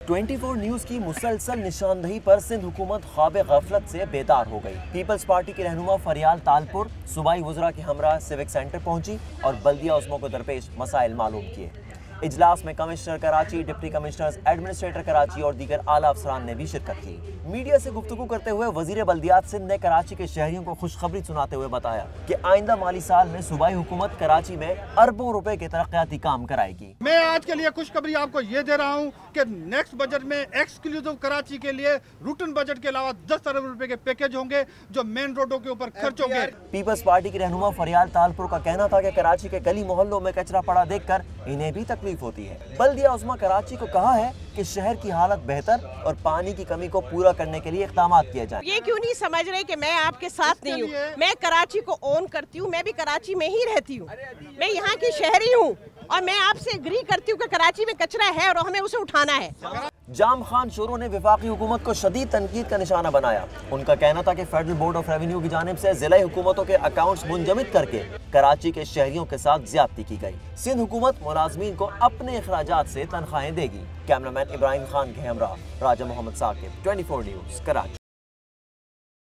24 news की मुसलसल निशानदही पर सिंध हुकूमत ख्वाब गफलत से बेदार हो गई। पीपल्स पार्टी की रहनुमा फरियाल तालपुर सूबाई वज़रा के हमरा सिविक सेंटर पहुंची और बल्दिया उस्मों को दरपेश मसाइल मालूम किए। इजलास में commissioner Karachi, deputy commissioners, administrator Karachi और दीगर आला अफसरान ने भी शिरकत की। मीडिया से गुफ्तगू करते हुए वजीर बल्दियात सिंध ने कराची के शहरियों को खुशखबरी सुनाते हुए बताया कि आइंदा माली साल में सूबाई हुकूमत कराची में अरबों रुपए के तरक्याती काम कराएगी। मैं आज के लिए खुशखबरी आपको ये दे रहा हूँ कि नेक्स्ट बजट में एक्सक्लूसिव कराची के लिए रूटीन बजट के अलावा 10 अरब रुपए के पैकेज होंगे जो मेन रोडों के ऊपर खर्च होंगे। पीपल्स पार्टी की रहनुमा फरियाल तालपुर का कहना था कि कराची के गली मोहल्लों में कचरा पड़ा देखकर इन्हें भी तकलीफ होती है। बल्दिया उस्मा कराची को कहा है कि शहर की हालत बेहतर और पानी की कमी को पूरा करने के लिए इक़दाम किए जाएं। ये क्यों नहीं समझ रहे कि मैं आपके साथ नहीं हूँ। मैं कराची को ओन करती हूँ, मैं भी कराची में ही रहती हूँ, मैं यहाँ की शहरी हूँ और मैं आपसे एग्री करती हूँ कि कराची में कचरा है और हमें उसे उठाना है। जाम खान शोरों ने विफाकी हुकूमत को शदीद तनकीद का निशाना बनाया। उनका कहना था कि फेडरल बोर्ड ऑफ रेवेन्यू की जानिब से जिला हुकूमतों के अकाउंट्स मुंजमद करके कराची के शहरियों के साथ ज्यादती की गई। सिंध हुकूमत मुलाजमीन को अपने अखराजात से तनख्वाहें देगी। कैमरामैन इब्राहिम खान के हमरा राजा मोहम्मद साकिब, 24 न्यूज़, कराची।